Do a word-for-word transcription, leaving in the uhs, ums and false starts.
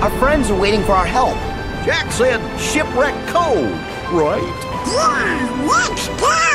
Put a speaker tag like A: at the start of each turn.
A: Our friends are waiting for our help.
B: Jack said Shipwreck Cove, right?
C: Yeah, let's go!